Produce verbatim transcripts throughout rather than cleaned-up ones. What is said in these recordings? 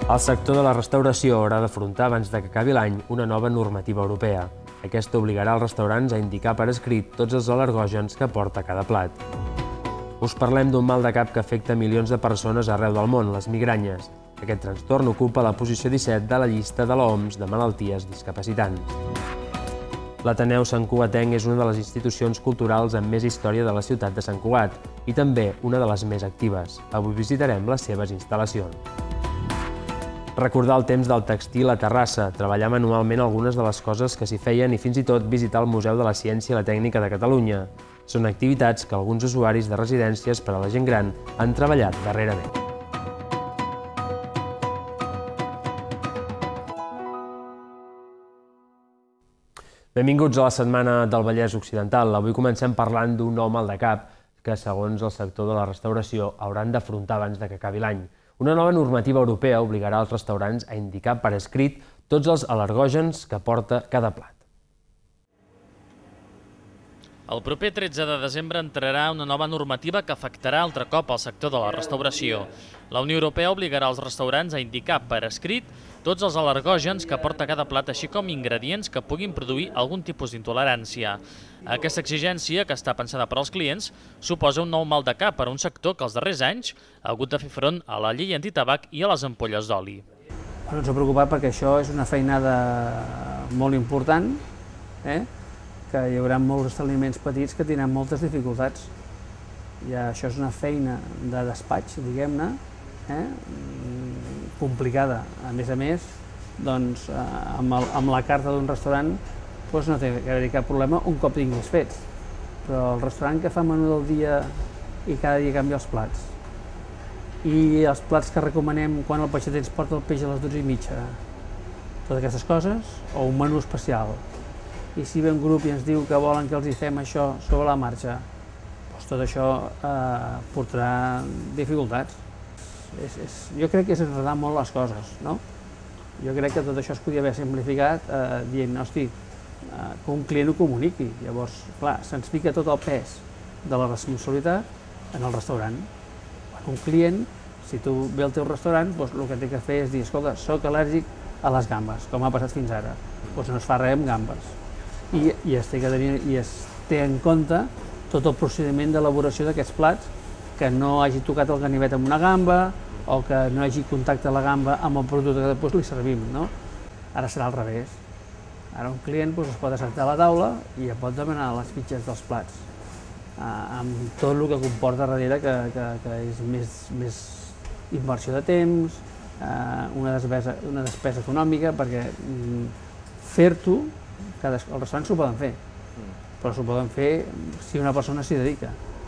El sector de la restauració haurà d'afrontar abans que acabi l'any una nova normativa europea. Aquesta obligarà els restaurants a indicar per escrit tots els al·lergògens que porta cada plat. Us parlem d'un mal de cap que afecta milions de persones arreu del món, les migranyes. Aquest trastorn ocupa la posició disset de la llista de l'O M S de malalties discapacitants. L'Ateneu Santcugatenc és una de les institucions culturals amb més història de la ciutat de Sant Cugat i també una de les més actives. Avui visitarem les seves instal·lacions. Recordar el temps del textil a Terrassa, treballar manualment algunes de les coses que s'hi feien i fins i tot visitar el Museu de la Ciència i la Tècnica de Catalunya. Són activitats que alguns usuaris de residències per a la gent gran han treballat darrerament. Benvinguts a la Setmana del Vallès Occidental. Avui comencem parlant d'un nou mal de cap que, segons el sector de la restauració, hauran d'afrontar abans que acabi l'any. Una nova normativa europea obligarà els restaurants a indicar per escrit tots els al·lergògens que porta cada plat. El proper tretze de desembre entrarà una nova normativa que afectarà altre cop el sector de la restauració. La Unió Europea obligarà els restaurants a indicar per escrit tots els al·lergògens que porta cada plat, així com ingredients que puguin produir algun tipus d'intolerància. Aquesta exigència, que està pensada per als clients, suposa un nou mal de cap per a un sector que els darrers anys ha hagut de fer front a la llei antitabac i a les ampolles d'oli. Ens ha preocupat perquè això és una feinada molt important, eh? que hi haurà molts establiments petits que tindran moltes dificultats. Ja això és una feina de despatx, diguem-ne, eh? complicada. A més a més, doncs, amb, el, amb la carta d'un restaurant doncs no té que haver cap problema un cop tinguis fets. Però el restaurant que fa menú del dia i cada dia canvia els plats, i els plats que recomanem quan el peixater ens porta el peix a les dotze i mitja, totes aquestes coses, o un menú especial, i si ve un grup i ens diu que volen que els hi fem això sobre la marxa, doncs tot això eh, portarà dificultats. És, és, jo crec que és enredar molt les coses, no? Jo crec que tot això es podia haver simplificat eh, dient, hosti, eh, que un client ho comuniqui. Llavors, clar, se'ns fica tot el pes de la responsabilitat en el restaurant. Quan un client, si tu ve al teu restaurant, doncs el que té que fer és dir, escolta, soc al·lèrgic a les gambes, com ha passat fins ara. Doncs no es fa res amb gambes. I, i, es té que tenir, i es té en compte tot el procediment d'elaboració d'aquests plats, que no hagi tocat el ganivet amb una gamba o que no hagi contacte la gamba amb el producte que després li servim, no? Ara serà al revés. Ara un client doncs, es pot assentar a la taula i ja pot demanar les fitxes dels plats, eh, amb tot el que comporta darrere, que, que, que és més, més inversió de temps, eh, una, despesa, una despesa econòmica, perquè mm, fer-t'ho, els restaurants s'ho poden fer, però s'ho poden fer si una persona s'hi dedica.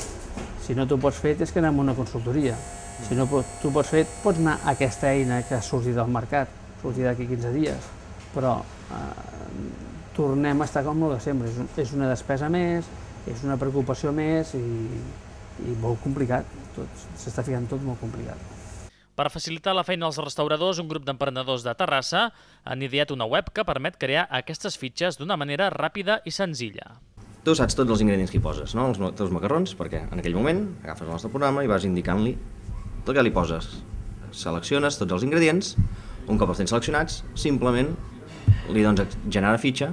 Si no t'ho pots fer, tens que anar a una consultoria. Si no t'ho pots fer, pots anar a aquesta eina que ha sortit del mercat, sortirà d'aquí quinze dies, però eh, tornem a estar com el de sempre. És una despesa més, és una preocupació més i, i molt complicat. S'està ficant tot molt complicat. Per facilitar la feina als restauradors, un grup d'emprenedors de Terrassa han ideat una web que permet crear aquestes fitxes d'una manera ràpida i senzilla. Tu saps tots els ingredients que hi poses, no? Els teus macarrons, perquè en aquell moment agafes el nostre programa i vas indicant-li tot el que li poses. Selecciones tots els ingredients, un cop els tens seleccionats, simplement li dones generar fitxa,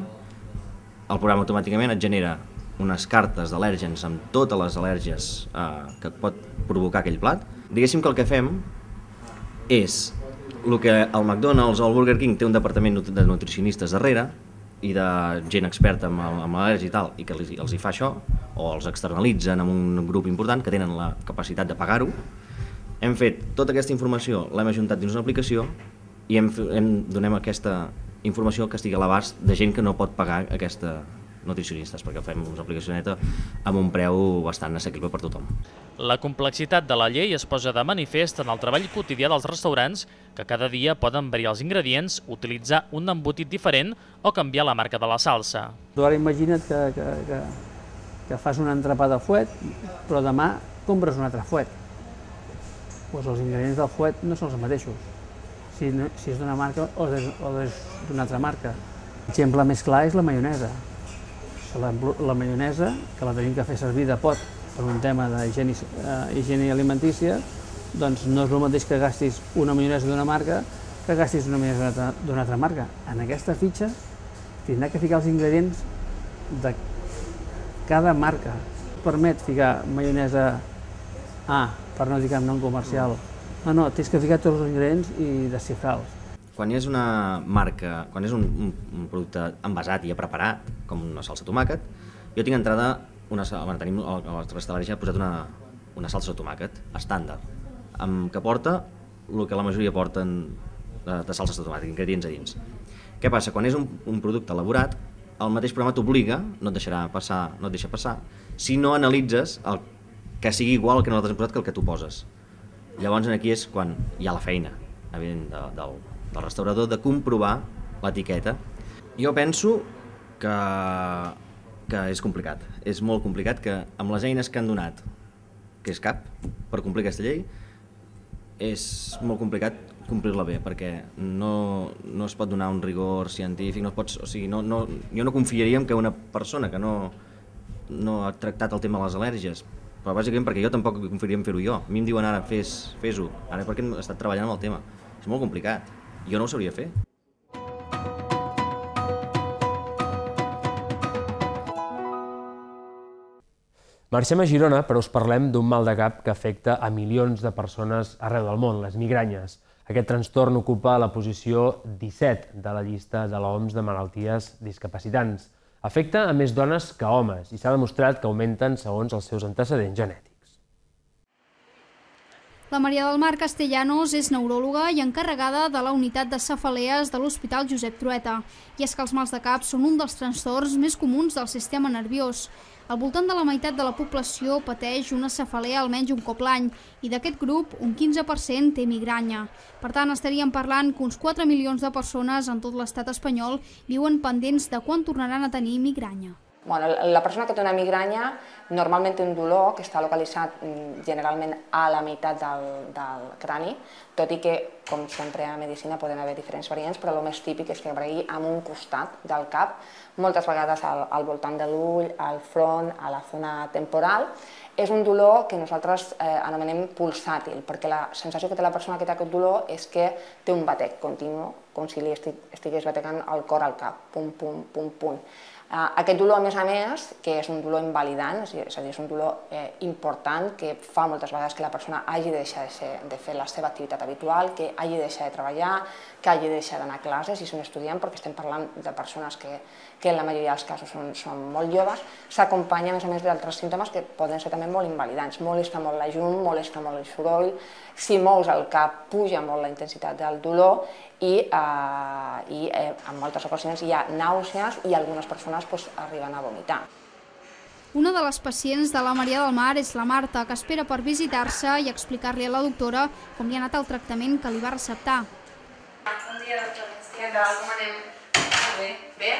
el programa automàticament et genera unes cartes d'al·lèrgens amb totes les al·lèrgies eh, que pot provocar aquell plat. Diguéssim que el que fem és el que el McDonald's o el Burger King té un departament de nutricionistes darrere i de gent experta amb, amb al·lèrgia i tal, i que els, els hi fa això, o els externalitzen amb un grup important que tenen la capacitat de pagar-ho. Hem fet tota aquesta informació, l'hem ajuntat dins una aplicació i hem, hem, donem aquesta informació que estigui a l'abast de gent que no pot pagar aquesta nutricionistes, perquè fem una aplicació neta amb un preu bastant assequible per tothom. La complexitat de la llei es posa de manifest en el treball quotidià dels restaurants, que cada dia poden variar els ingredients, utilitzar un embotit diferent o canviar la marca de la salsa. Tu ara imagina't que, que, que, que fas un entrepà de fuet, però demà compres un altre fuet. Pues els ingredients del fuet no són els mateixos, si, no, si és d'una marca o és d'una altra marca. L'exemple més clar és la maionesa. La, la maionesa, que la tenim que fer servir de pot per un tema d'higiene eh, alimentícia, doncs no és el mateix que gastis una maionesa d'una marca que gastis una maionesa d'una altra marca. En aquesta fitxa tindrà que ficar els ingredients de cada marca. Permet ficar maionesa A, per no dir cap nom comercial. No, no, tens que ficar tots els ingredients i desxifrar-los. Quan és una marca, quan és un, un, un producte envasat i ja preparat, com una salsa de tomàquet, jo tinc entrada, una, bueno, tenim a la restauració posat una, una salsa de tomàquet estàndard, amb, que porta el que la majoria porten de, de salses de tomàquet, ingredients a dins. Què passa? Quan és un, un producte elaborat, el mateix programa t'obliga, no et deixarà passar, no et deixa passar, si no analitzes el, que sigui igual al que nosaltres hem posat que el que tu poses. Llavors aquí és quan hi ha la feina, evident, de, del, del restaurador, de comprovar l'etiqueta. Jo penso que, que és complicat, és molt complicat, que amb les eines que han donat, que és cap, per complir aquesta llei, és molt complicat complir-la bé, perquè no, no es pot donar un rigor científic, no pots, o sigui, no, no, jo no confiaria en que una persona que no, no ha tractat el tema de les al·lèrgies, però bàsicament perquè jo tampoc confiaria en fer-ho jo. A mi em diuen ara fes, fes-ho, ara perquè he estat treballant amb el tema. És molt complicat, jo no ho sabria fer. Marxem a Girona, però us parlem d'un mal de cap que afecta a milions de persones arreu del món, les migranyes. Aquest trastorn ocupa la posició disset de la llista de l'O M S de malalties discapacitants. Afecta a més dones que homes i s'ha demostrat que augmenten segons els seus antecedents genètics. La Maria del Mar Castellanos és neuròloga i encarregada de la unitat de cefalees de l'Hospital Josep Trueta. I és que els mals de cap són un dels trastorns més comuns del sistema nerviós. Al voltant de la meitat de la població pateix una cefalea almenys un cop l'any i d'aquest grup un quinze per cent té migranya. Per tant, estaríem parlant que uns quatre milions de persones en tot l'estat espanyol viuen pendents de quan tornaran a tenir migranya. Bueno, la persona que té una migranya normalment té un dolor que està localitzat generalment a la meitat del, del crani, tot i que, com sempre a medicina, poden haver diferents variants, però el més típic és que vregui en un costat del cap, moltes vegades al, al voltant de l'ull, al front, a la zona temporal. És un dolor que nosaltres eh, anomenem pulsàtil, perquè la sensació que té la persona que té aquest dolor és que té un batec continu, com si li estigués batecant el cor al cap, pum, pum, pum, pum. Aquest dolor, a més a més, que és un dolor invalidant, és a dir, és un dolor important que fa moltes vegades que la persona hagi de deixar de fer la seva activitat habitual, que hagi de deixar de treballar, que hagi de deixar d'anar a classes si són estudiants, perquè estem parlant de persones que, que en la majoria dels casos són, són molt joves, s'acompanya a més a més d'altres símptomes que poden ser també molt invalidants. Molesta molt la llum, molesta molt el soroll, si mous el cap puja molt la intensitat del dolor i, eh, i eh, en moltes ocasions hi ha nàusees i algunes persones pues, arriben a vomitar. Una de les pacients de la Maria del Mar és la Marta, que espera per visitar-se i explicar-li a la doctora com li ha anat el tractament que li va receptar. Bon dia, doctora. Què tal? Com anem? Bé? Bé?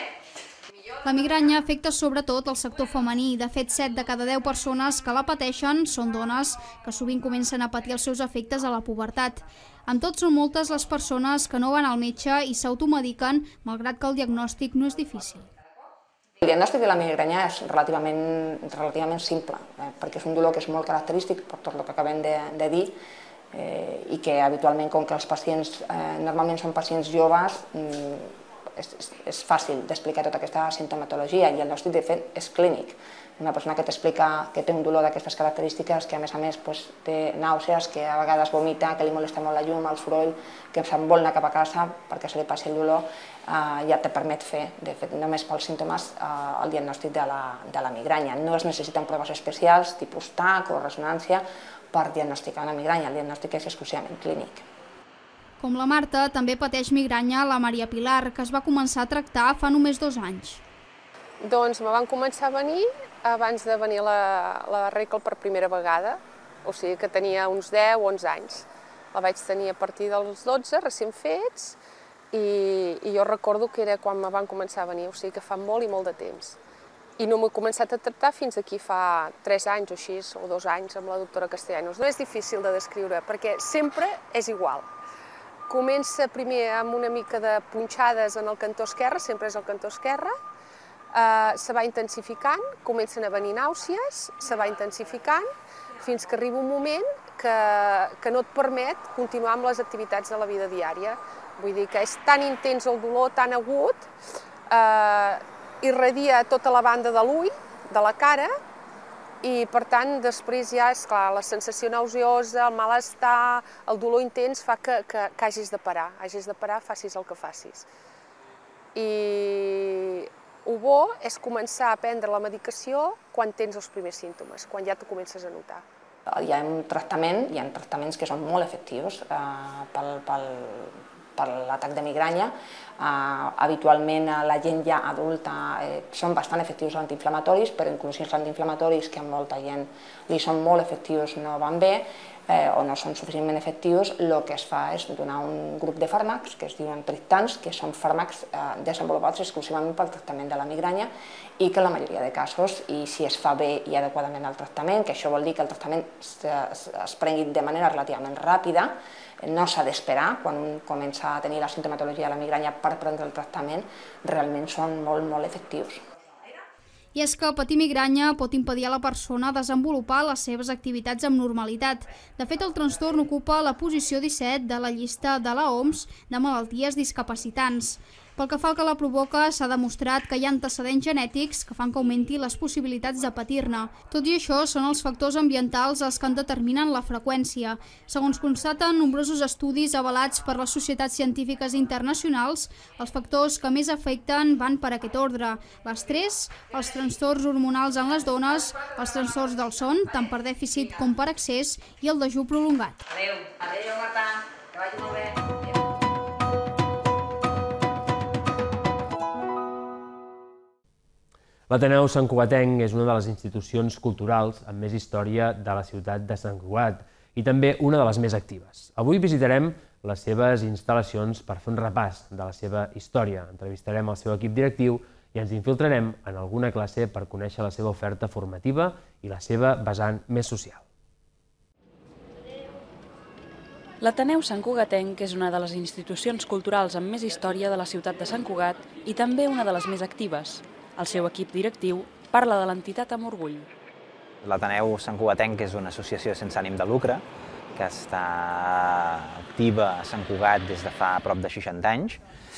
La migranya afecta sobretot el sector femení. De fet, set de cada deu persones que la pateixen són dones que sovint comencen a patir els seus efectes a la pubertat. Amb tot, són moltes les persones que no van al metge i s'automediquen, malgrat que el diagnòstic no és difícil. El diagnòstic de la migranya és relativament, relativament simple, eh, perquè és un dolor que és molt característic per tot el que acabem de, de dir eh, i que habitualment, com que els pacients eh, normalment són pacients joves, mm, és, és, és fàcil d'explicar tota aquesta sintomatologia i el diagnòstic de fet és clínic. Una persona que t'explica que té un dolor d'aquestes característiques, que a més a més pues, té nàusees, que a vegades vomita, que li molesta molt la llum, el soroll, que se'n vol anar cap a casa perquè se li passi el dolor, eh, ja te permet fer, de fet, només pels símptomes, eh, el diagnòstic de la, de la migranya. No es necessiten proves especials, tipus T A C o ressonància, per diagnosticar una migranya. El diagnòstic és exclusivament clínic. Com la Marta, també pateix migranya la Maria Pilar, que es va començar a tractar fa només dos anys. Doncs me van començar a venir abans de venir la, la Raquel per primera vegada, o sigui que tenia uns deu o onze anys. La vaig tenir a partir dels dotze, recent fets, i, i jo recordo que era quan me van començar a venir, o sigui que fa molt i molt de temps. I no m'he començat a tractar fins aquí fa tres anys o així, o dos anys, amb la doctora Castellanos. No és difícil de descriure, perquè sempre és igual. Comença primer amb una mica de punxades en el cantó esquerre, sempre és el cantó esquerre, Uh, se va intensificant, comencen a venir nàusees, se va intensificant, fins que arriba un moment que, que no et permet continuar amb les activitats de la vida diària. Vull dir que és tan intens el dolor, tan agut, eh, irradia tota la banda de l'ull, de la cara, i per tant després ja, és clar, la sensació nauseosa, el malestar, el dolor intens fa que, que, que hagis de parar, hagis de parar, facis el que facis. I el bo és començar a prendre la medicació quan tens els primers símptomes, quan ja t'ho comences a notar. Hi ha un tractament, hi ha tractaments que són molt efectius eh, pel, pel, per l'atac de migranya. Uh, habitualment la gent ja adulta eh, són bastant efectius els antiinflamatoris, però inclús els antiinflamatoris, que a molta gent li són molt efectius, no van bé eh, o no són suficientment efectius, el que es fa és donar un grup de fàrmacs que es diuen triptans, que són fàrmacs eh, desenvolupats exclusivament pel tractament de la migranya i que en la majoria de casos, i si es fa bé i adequadament el tractament, que això vol dir que el tractament es, es, es prengui de manera relativament ràpida, no s'ha d'esperar quan un comença a tenir la simptomatologia de la migranya per prendre el tractament, realment són molt, molt efectius. I és que patir migranya pot impedir a la persona desenvolupar les seves activitats amb normalitat. De fet, el trastorn ocupa la posició disset de la llista de l'O M S de malalties discapacitants. Pel que fa al que la provoca, s'ha demostrat que hi ha antecedents genètics que fan que augmenti les possibilitats de patir-ne. Tot i això, són els factors ambientals els que en determinen la freqüència. Segons constaten nombrosos estudis avalats per les societats científiques internacionals, els factors que més afecten van per aquest ordre: l'estrès, els trastorns hormonals en les dones, els trastorns del son, tant per dèficit com per excés, i el dejú prolongat. Adéu, adéu Marta, que vagi molt bé. L'Ateneu Santcugatenc és una de les institucions culturals amb més història de la ciutat de Sant Cugat i també una de les més actives. Avui visitarem les seves instal·lacions per fer un repàs de la seva història. Entrevistarem el seu equip directiu i ens infiltrarem en alguna classe per conèixer la seva oferta formativa i la seva vessant més social. L'Ateneu Santcugatenc és una de les institucions culturals amb més història de la ciutat de Sant Cugat i també una de les més actives. El seu equip directiu parla de l'entitat amb orgull. L'Ateneu Santcugatenc és una associació sense ànim de lucre que està activa a Sant Cugat des de fa prop de seixanta anys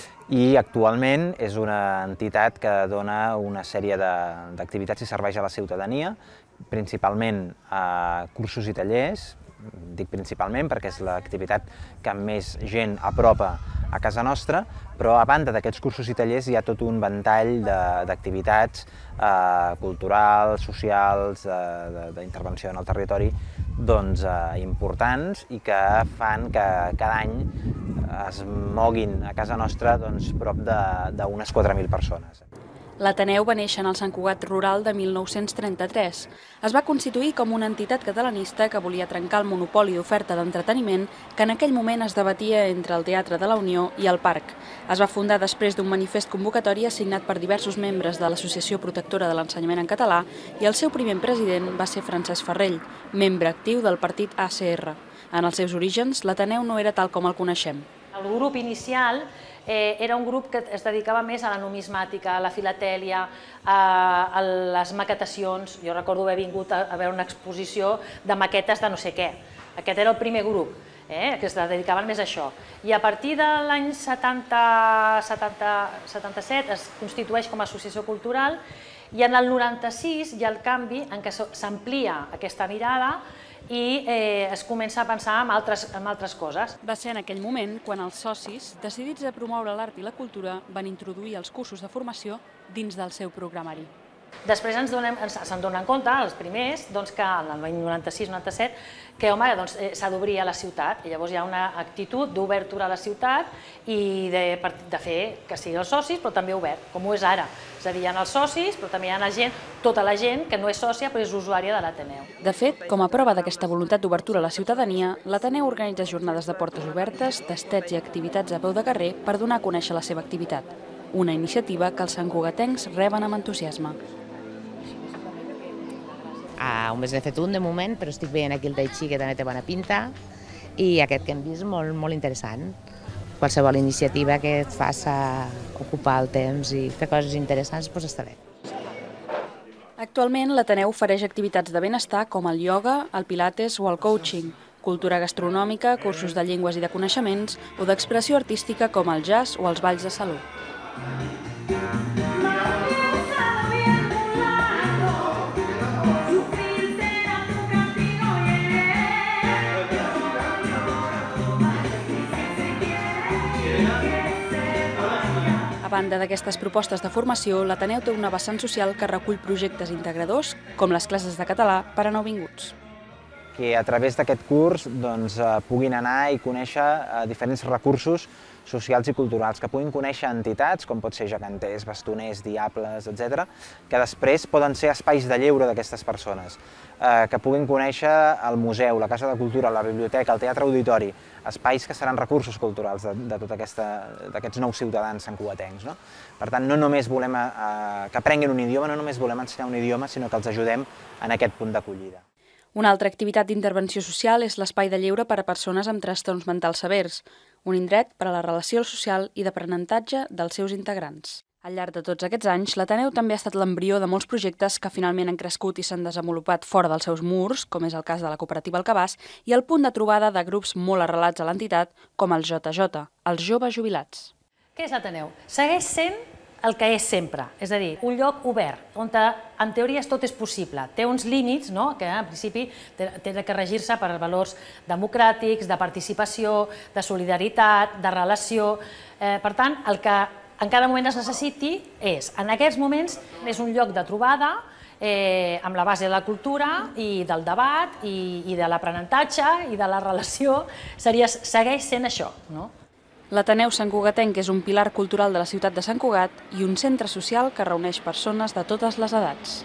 i actualment és una entitat que dona una sèrie d'activitats i serveis a la ciutadania, principalment a cursos i tallers. Dic principalment perquè és l'activitat que més gent apropa a casa nostra, però a banda d'aquests cursos i tallers hi ha tot un ventall d'activitats eh, culturals, socials, eh, d'intervenció en el territori doncs, eh, importants i que fan que cada any es moguin a casa nostra doncs, prop d'unes quatre mil persones. L'Ateneu va néixer en el Sant Cugat rural de mil nou-cents trenta-tres. Es va constituir com una entitat catalanista que volia trencar el monopoli d'oferta d'entreteniment que en aquell moment es debatia entre el Teatre de la Unió i el Parc. Es va fundar després d'un manifest convocatòria signat per diversos membres de l'Associació Protectora de l'Ensenyament en Català i el seu primer president va ser Francesc Ferrell, membre actiu del partit A C R. En els seus orígens, l'Ateneu no era tal com el coneixem. El grup inicial eh, era un grup que es dedicava més a la numismàtica, a la filatèlia, a, a les maquetacions. Jo recordo haver vingut a, a veure una exposició de maquetes de no sé què. Aquest era el primer grup, eh, que es dedicaven més a això. I a partir de l'any setanta, setanta, setanta-set es constitueix com a associació cultural i en el noranta-sis hi ha el canvi en què s'amplia aquesta mirada i eh, es comença a pensar en altres, en altres coses. Va ser en aquell moment quan els socis, decidits a promoure l'art i la cultura, van introduir els cursos de formació dins del seu programari. Després ens donem, se'n donen compte, els primers, doncs, que en l'any noranta-sis noranta-set, que home, doncs, eh, s'ha d'obrir a la ciutat, i llavors hi ha una actitud d'obertura a la ciutat i de, de fer que siguin els socis, però també obert, com ho és ara. És a dir, hi ha els socis, però també hi ha la gent, tota la gent que no és sòcia, però és usuària de l'Ateneu. De fet, com a prova d'aquesta voluntat d'obertura a la ciutadania, l'Ateneu organitza jornades de portes obertes, tastets i activitats a peu de carrer per donar a conèixer la seva activitat. Una iniciativa que els santcugatencs reben amb entusiasme. Ah, només n'he fet un de moment, però estic veient aquí el Tai Chi, que també té bona pinta, i aquest que hem vist molt, molt interessant. Qualsevol iniciativa que et faça ocupar el temps i fer coses interessants, doncs està bé. Actualment, l'Ateneu ofereix activitats de benestar com el ioga, el pilates o el coaching. cultura gastronòmica, cursos de llengües i de coneixements o d'expressió artística com el jazz o els balls de saló. A banda d'aquestes propostes de formació, l'Ateneu té una vessant social que recull projectes integradors, com les classes de català per a nouvinguts. Que a través d'aquest curs doncs, puguin anar i conèixer diferents recursos socials i culturals, que puguin conèixer entitats, com pot ser geganters, bastoners, diables, etcètera, que després poden ser espais de lleure d'aquestes persones, que puguin conèixer el museu, la Casa de Cultura, la biblioteca, el teatre auditori, espais que seran recursos culturals de, de tots aquests nous ciutadans santcugatencs. No? Per tant, no només volem eh, que aprenguin un idioma, no només volem ensenyar un idioma, sinó que els ajudem en aquest punt d'acollida. Una altra activitat d'intervenció social és l'espai de lleure per a persones amb trastorns mentals severs, un indret per a la relació social i d'aprenentatge dels seus integrants. Al llarg de tots aquests anys, l'Ateneu també ha estat l'embrió de molts projectes que finalment han crescut i s'han desenvolupat fora dels seus murs, com és el cas de la cooperativa El Cabàs, i el punt de trobada de grups molt arrelats a l'entitat, com el J J, els joves jubilats. Què és l'Ateneu? Segueix sent el que és sempre, és a dir, un lloc obert, on en teoria tot és possible. Té uns límits, que en principi té de regir-se per valors democràtics, de participació, de solidaritat, de relació. Per tant, el que en cada moment es necessiti és, en aquests moments, és un lloc de trobada amb la base de la cultura i del debat i de l'aprenentatge i de la relació, segueix sent això. L'Ateneu Santcugatenc és un pilar cultural de la ciutat de Sant Cugat i un centre social que reuneix persones de totes les edats.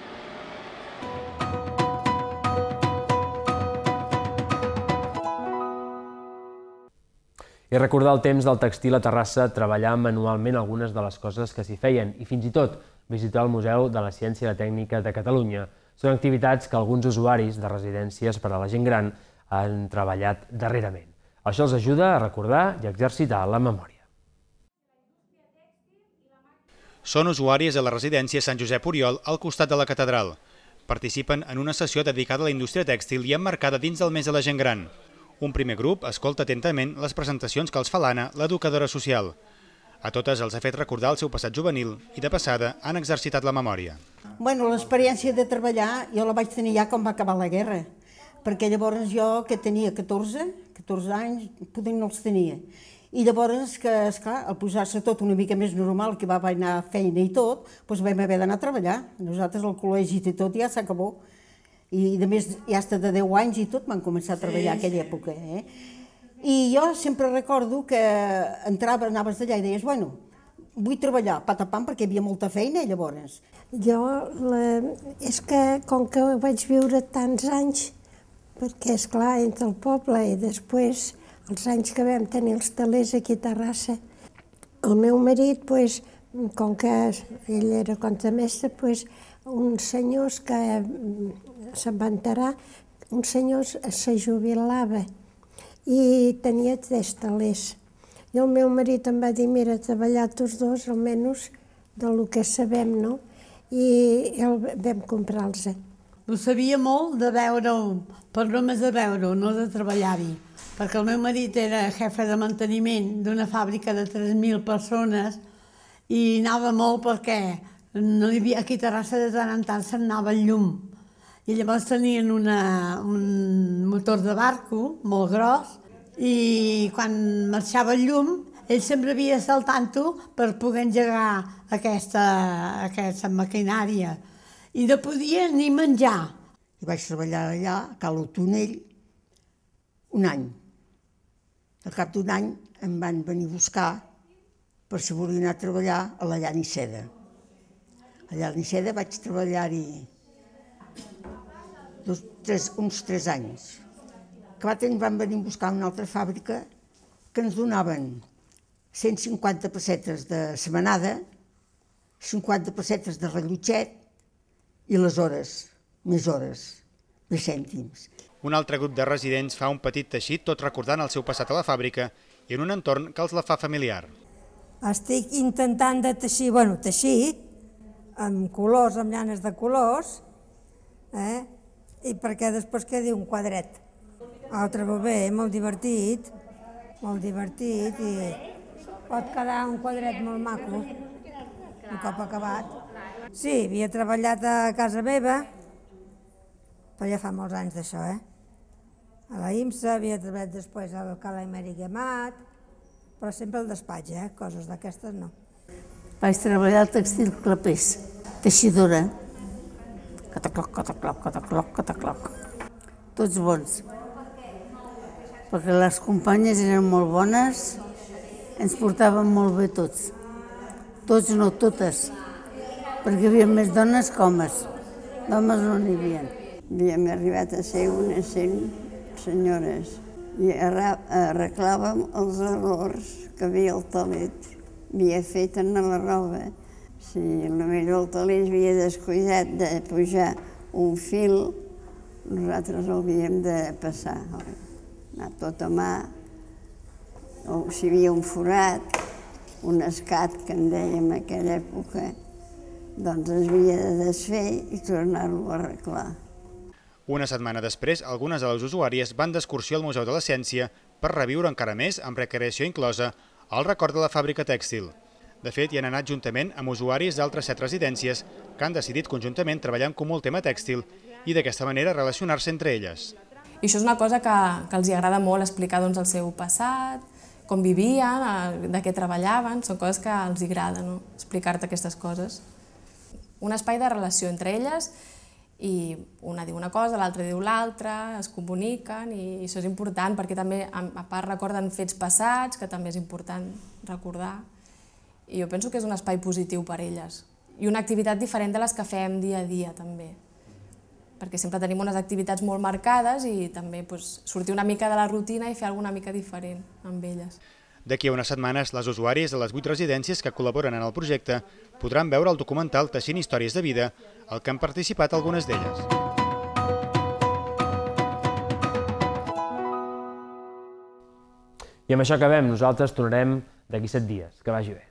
I recordar el temps del textil a Terrassa, treballar manualment algunes de les coses que s'hi feien i fins i tot visitar el Museu de la Ciència i la Tècnica de Catalunya. Són activitats que alguns usuaris de residències per a la gent gran han treballat darrerament. Això els ajuda a recordar i exercitar la memòria. Són usuaris a la residència Sant Josep Oriol al costat de la catedral. Participen en una sessió dedicada a la indústria tèxtil i emmarcada dins del mes de la gent gran. Un primer grup escolta atentament les presentacions que els fa l'Anna, l'educadora social. A totes els ha fet recordar el seu passat juvenil i, de passada, han exercitat la memòria. Bueno, l'experiència de treballar jo la vaig tenir ja quan va acabar la guerra, perquè llavors jo, que tenia catorze, catorze anys, poder no els tenia. I llavors, que, esclar, al posar-se tot una mica més normal, que va anar a feina i tot, doncs vam haver d'anar a treballar. Nosaltres al col·legi i tot ja s'acabó. I a més, ja està de deu anys i tot, van començar a treballar en aquella època. I jo sempre recordo que entrava, anaves d'allà i deies, bueno, vull treballar, patapam, perquè hi havia molta feina llavors. Jo, és que com que vaig viure tants anys, perquè és clar, entre el poble i després els anys que vam tenir els telers aquí a Terrassa, el meu marit, com que ell era contramestre, uns senyors que se'n van enterar, uns senyors se jubilava i tenia tres telers. I el meu marit em va dir, mira, treballar tots dos, almenys del que sabem, no? I vam comprar-los. Ho sabia molt de veure-ho, però només de veure-ho, no de treballar-hi. Perquè el meu marit era jefe de manteniment d'una fàbrica de tres mil persones i anava molt perquè no hi havia, aquí a Terrassa de tant en tant se'n anava el llum. I llavors tenien una, un motor de barco molt gros i quan marxava el llum ell sempre havia d'estar al tanto per poder engegar aquesta, aquesta maquinària. I no podia ni menjar. I vaig treballar allà, a Calo Tonell, un any. Al cap d'un any em van venir a buscar per si volia anar a treballar a la Llaniceda. A la Llaniceda vaig treballar-hi uns tres anys. Acabat any van venir a buscar una altra fàbrica que ens donaven cent cinquanta pessetes de setmanada, cinquanta pessetes de rellotget i les hores, més hores, més cèntims. Un altre grup de residents fa un petit teixit, tot recordant el seu passat a la fàbrica i en un entorn que els la fa familiar. Estic intentant de teixir, bueno, teixit, amb colors, amb llanes de colors, i perquè després quedi un quadret. L'altre va bé, molt divertit, molt divertit i pot quedar un quadret molt maco, un cop acabat. Sí, havia treballat a casa meva, però ja fa molts anys d'això, eh? A la I M S A, havia treballat després al Cala Emèric Amat, però sempre al despatx, eh? Coses d'aquestes no. Vaig treballar al Tèxtil Clapés, teixidora. Catacloc, catacloc, catacloc, catacloc. Tots bons. Perquè les companyes eren molt bones, ens portaven molt bé tots. Tots, no totes, perquè hi havia més dones que homes. D'homes no n'hi havia. Havíem arribat a ser unes cent senyores i arreglàvem els errors que havia el talet. Havia fet en la roba. Si potser el talet havia descuidat de pujar un fil, nosaltres l'havíem de passar. Anar tot a mà, o si hi havia un forat, un escat, que en dèiem en aquella època, doncs es havia de desfer i tornar-lo a arreglar. Una setmana després, algunes de les usuàries van d'excursió al Museu de la Ciència per reviure encara més, amb recreació inclosa, el record de la fàbrica tèxtil. De fet, hi han anat juntament amb usuaris d'altres set residències que han decidit conjuntament treballar en comú el tema tèxtil i d'aquesta manera relacionar-se entre elles. I això és una cosa que, que els agrada molt, explicar doncs, el seu passat, com vivien, de què treballaven, són coses que els agrada, no? Explicar-te aquestes coses. Un espai de relació entre elles i una diu una cosa, l'altra diu l'altra, es comuniquen i això és important perquè també a part recorden fets passats, que també és important recordar. I jo penso que és un espai positiu per elles i una activitat diferent de les que fem dia a dia també. Perquè sempre tenim unes activitats molt marcades i també sortir una mica de la rutina i fer alguna mica diferent amb elles. D'aquí a unes setmanes, les usuàries de les vuit residències que col·laboren en el projecte podran veure el documental Teixint històries de vida, al que han participat algunes d'elles. I amb això acabem. Nosaltres tornarem d'aquí set dies. Que vagi bé.